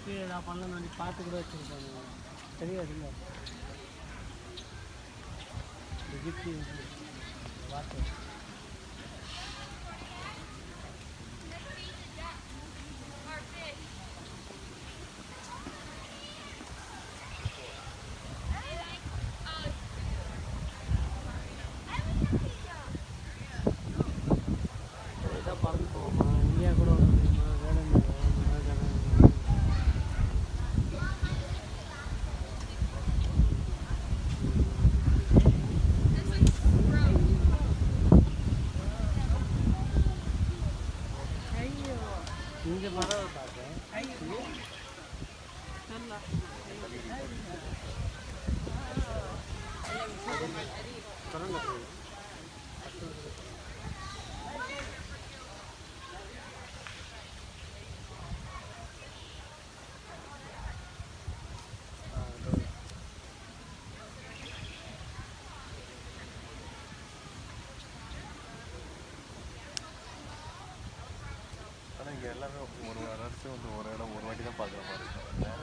கீழே நான் பண்ணணும் நீ பார்த்து கூட வச்சுருப்பாங்க தெரியாது இல்லை கிஃப்ட் வாட்டு இங்கே மரம் பார்த்தேன் ஆனால் இங்கே எல்லாமே ஒரு வருஷம் வந்து ஒரு இடம் ஒரு வாட்டி தான் பார்க்குற மாதிரி இருக்கும்